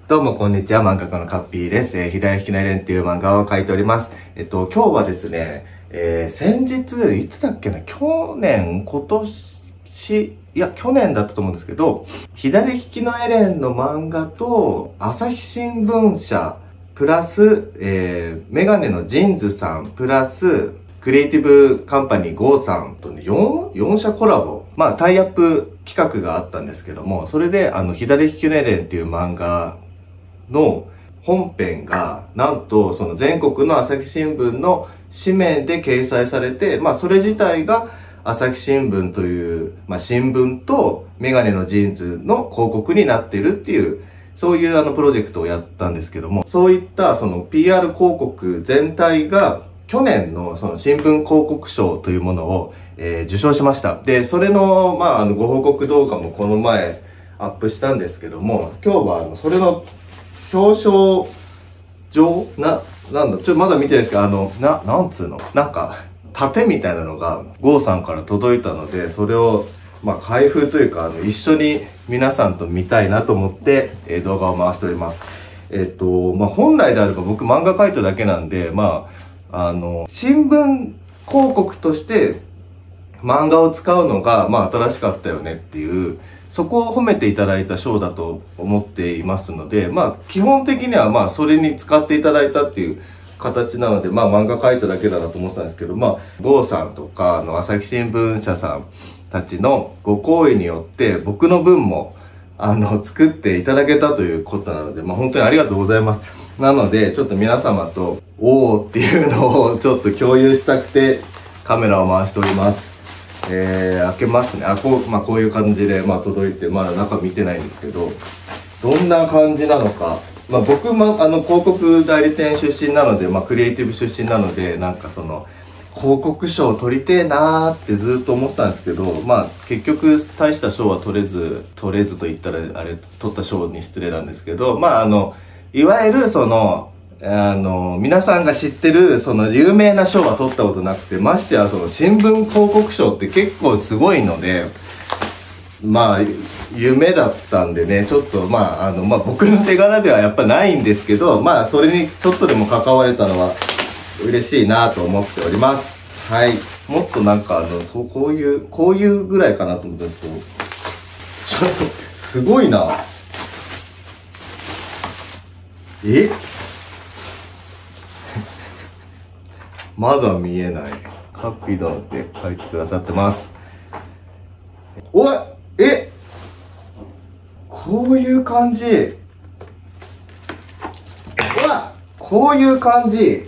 どうもこんにちは、漫画家のカッピーです。左利きのエレンっていう漫画を描いております。今日はですね、先日、いつだっけな、去年だったと思うんですけど、左利きのエレンの漫画と、朝日新聞社、プラス、メガネのジンズさん、プラス、クリエイティブカンパニー GO さんとね、4社コラボ、タイアップ企画があったんですけども、それで、左利きのエレンっていう漫画の本編が、なんと、その全国の朝日新聞の紙面で掲載されて、それ自体が朝日新聞という、新聞とメガネのジーンズの広告になっているっていう、そういうプロジェクトをやったんですけども、そういったその PR 広告全体が、去年のその新聞広告賞というものを、受賞しました。で、それの、ご報告動画もこの前アップしたんですけども、今日はそれの表彰状まだ見てないですけど、なんつうのなんか、盾みたいなのが、ゴーさんから届いたので、それを、開封というか、一緒に皆さんと見たいなと思って、動画を回しております。本来であれば僕漫画描いただけなんで、新聞広告として、漫画を使うのが、新しかったよねっていう、そこを褒めていただいた賞だと思っていますので、基本的にはそれに使っていただいたっていう形なので、漫画描いただけだなと思ってたんですけど、ゴーさんとか、朝日新聞社さんたちのご好意によって、僕の分も、作っていただけたということなので、本当にありがとうございます。なので、ちょっと皆様と、おーっていうのをちょっと共有したくて、カメラを回しております。開けますね。こういう感じで、届いて、まだ中見てないんですけど、どんな感じなのか。僕も、広告代理店出身なので、クリエイティブ出身なので、広告賞を取りてえなーってずっと思ってたんですけど、結局、大した賞は取れずと言ったら、取った賞に失礼なんですけど、いわゆる皆さんが知ってる、有名な賞は取ったことなくて、ましてや、新聞広告賞って結構すごいので、夢だったんでね、ちょっと、僕の手柄ではやっぱないんですけど、それにちょっとでも関われたのは、嬉しいなと思っております。はい。もっとこういうぐらいかなと思ったんですけど、ちょっと、すごいな。まだ見えない。カッピー殿って書いてくださってます。こういう感じ。こういう感じ。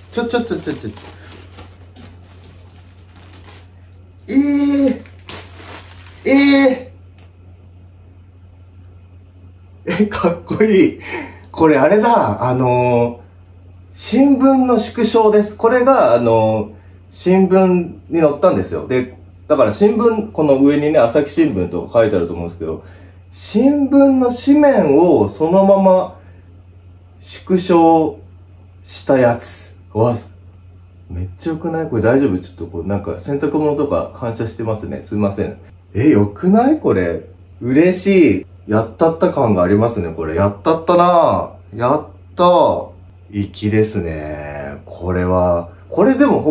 かっこいい。これあれだ、新聞の縮小です。これが、新聞に載ったんですよ。で、だから新聞、この上にね、朝日新聞とか書いてあると思うんですけど、新聞の紙面をそのまま縮小したやつ。めっちゃ良くない？これ大丈夫？ちょっと洗濯物とか反射してますね。すいません。良くない？これ。嬉しい。やったった感がありますね、これ。やったったなぁ。やったー。粋ですね。これでも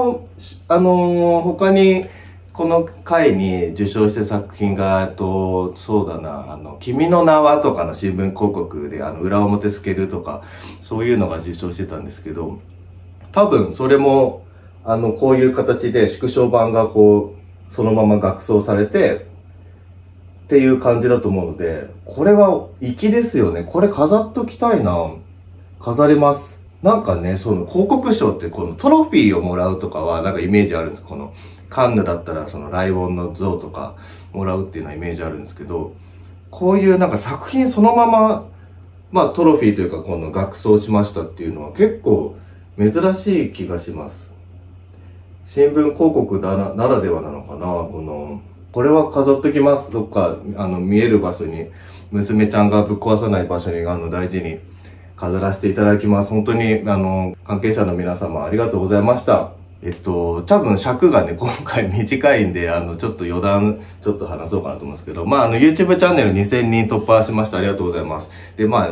他に、この回に受賞した作品が、そうだな、君の名はとかの新聞広告で、裏表透けるとか、そういうのが受賞してたんですけど、多分それも、こういう形で縮小版がそのまま額装されて、っていう感じだと思うので、これは粋ですよね。これ飾っときたいな。飾れます。広告賞ってこのトロフィーをもらうとかはイメージあるんです。このカンヌだったらライオンの像とかもらうっていうのはイメージあるんですけど、こういう作品そのまま、トロフィーというかこの額装しましたっていうのは結構珍しい気がします。新聞広告ならではなのかな。これは飾っときます。どっか、見える場所に、娘ちゃんがぶっ壊さない場所に、大事に飾らせていただきます。本当に、関係者の皆様ありがとうございました。多分尺がね、今回短いんで、ちょっと余談、ちょっと話そうかなと思うんですけど、YouTube チャンネル2000人突破しました。ありがとうございます。で、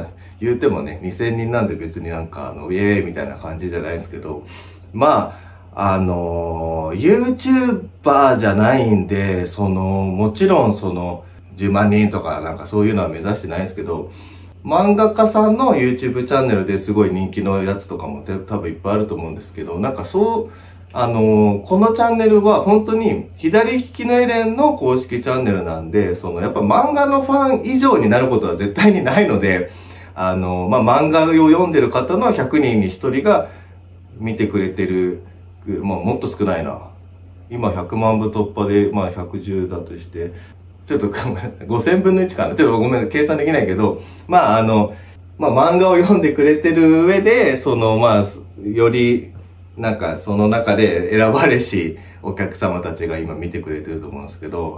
言うてもね、2000人なんで別になんかウェーイみたいな感じじゃないんですけど、まあ、YouTuber じゃないんで、もちろん10万人とかなんかそういうのは目指してないんですけど、漫画家さんの YouTube チャンネルですごい人気のやつとかも多分いっぱいあると思うんですけど、なんかこのチャンネルは本当に左利きのエレンの公式チャンネルなんで、やっぱ漫画のファン以上になることは絶対にないので、漫画を読んでる方の100人に1人が見てくれてる、もっと少ないな。今100万部突破で、110だとして、ちょっと5000分の1かな。ちょっとごめん、計算できないけど、漫画を読んでくれてる上で、より、なんか、その中で選ばれしお客様たちが今見てくれてると思うんですけど、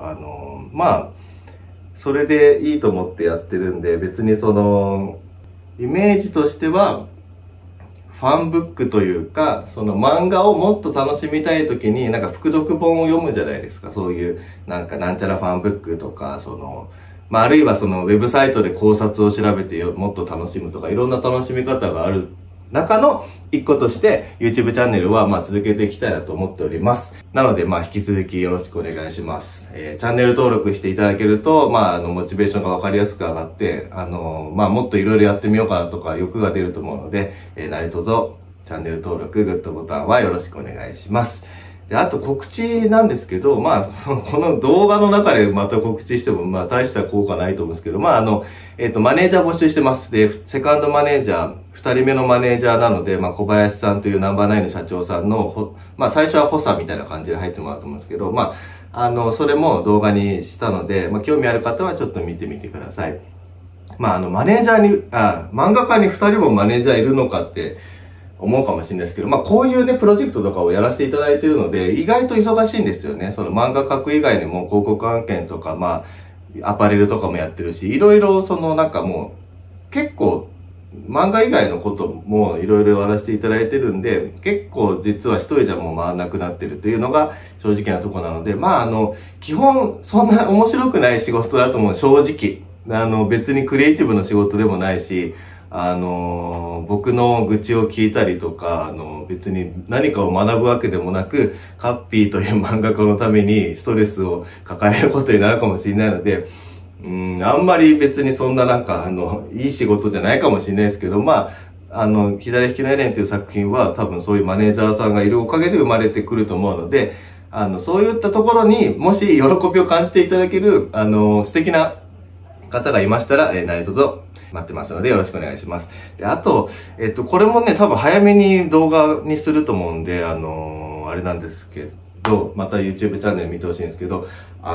それでいいと思ってやってるんで、別にイメージとしては、ファンブックというか、漫画をもっと楽しみたい時に、なんか副読本を読むじゃないですか。そういう、なんかなんちゃらファンブックとか、あるいはウェブサイトで考察を調べてもっと楽しむとか、いろんな楽しみ方がある中の一個として YouTube チャンネルは続けていきたいなと思っております。なので引き続きよろしくお願いします。チャンネル登録していただけるとモチベーションがわかりやすく上がってもっといろいろやってみようかなとか欲が出ると思うので、何卒チャンネル登録、グッドボタンはよろしくお願いします。で、あと告知なんですけど、この動画の中でまた告知しても、大した効果ないと思うんですけど、マネージャー募集してます。で、セカンドマネージャー、二人目のマネージャーなので、小林さんというナンバーナインの社長さんの、最初は補佐みたいな感じで入ってもらうと思うんですけど、それも動画にしたので、興味ある方はちょっと見てみてください。マネージャーに、漫画家に二人もマネージャーいるのかって、思うかもしれないですけど、こういうね、プロジェクトとかをやらせていただいているので、意外と忙しいんですよね。漫画描く以外にも広告案件とか、アパレルとかもやってるし、いろいろ結構、漫画以外のこともいろいろやらせていただいてるんで、結構実は一人じゃもう回らなくなってるというのが正直なところなので、基本そんな面白くない仕事だと思う、正直。別にクリエイティブの仕事でもないし、僕の愚痴を聞いたりとか、別に何かを学ぶわけでもなく、カッピーという漫画家のためにストレスを抱えることになるかもしれないので、あんまり別にそんないい仕事じゃないかもしれないですけど、左利きのエレンという作品は多分そういうマネージャーさんがいるおかげで生まれてくると思うので、そういったところにもし喜びを感じていただける、素敵な方がいましたら、何卒待ってますのでよろしくお願いします。で、あと、これもね、多分早めに動画にすると思うんで、あれなんですけど、また YouTube チャンネル見てほしいんですけど、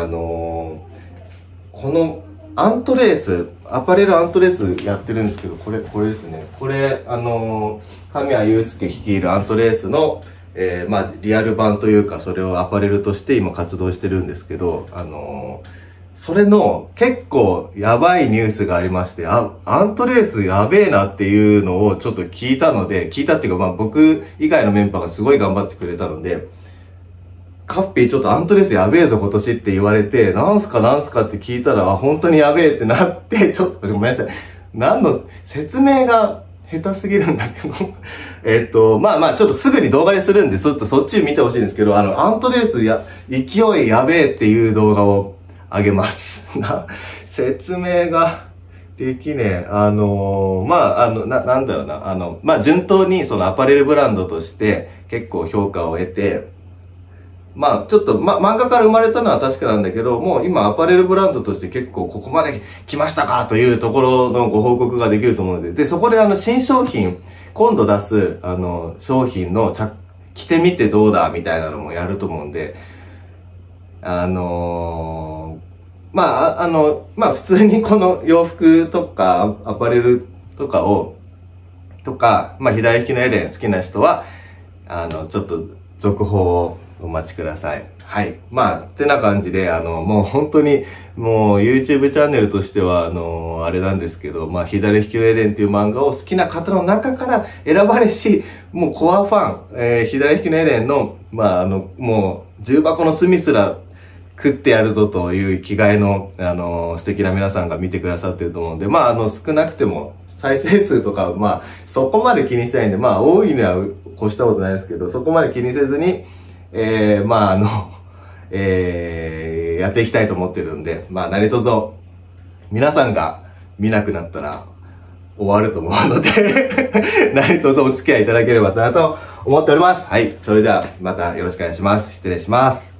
このアントレース、アパレルアントレースやってるんですけど、これですね。これ、神谷祐介率いるアントレースの、リアル版というか、それをアパレルとして今活動してるんですけど、それの結構やばいニュースがありまして、アントレースやべえなっていうのをちょっと聞いたっていうか僕以外のメンバーがすごい頑張ってくれたので、カッピーちょっとアントレースやべえぞ今年って言われて、なんすかって聞いたら、本当にやべえってなって、ちょっとごめんなさい。説明が下手すぎるんだけど。ちょっとすぐに動画にするんで、そっち見てほしいんですけど、アントレース勢いやべえっていう動画をあげます。説明ができねえ。なんだろうな。順当にアパレルブランドとして結構評価を得て、ちょっと、漫画から生まれたのは確かなんだけど、もう今アパレルブランドとして結構ここまで来ましたかというところのご報告ができると思うので、で、そこで新商品、今度出す、商品の着てみてどうだみたいなのもやると思うんで、普通にこの洋服とかアパレルとか、左利きのエレン好きな人は、ちょっと続報をお待ちください。はい。ってな感じで、もう本当に、もう YouTube チャンネルとしては、あれなんですけど、左利きのエレンっていう漫画を好きな方の中から選ばれし、もうコアファン、左利きのエレンの、もう重箱の隅すら食ってやるぞという生きがいの、素敵な皆さんが見てくださってると思うんで、まあ、少なくても、再生数とか、まあ、そこまで気にしたいんで、まあ、多いには越したことないですけど、そこまで気にせずに、まあ、やっていきたいと思ってるんで、まあ、何卒、皆さんが見なくなったら終わると思うので、何卒お付き合いいただければなと思っております。はい。それでは、またよろしくお願いします。失礼します。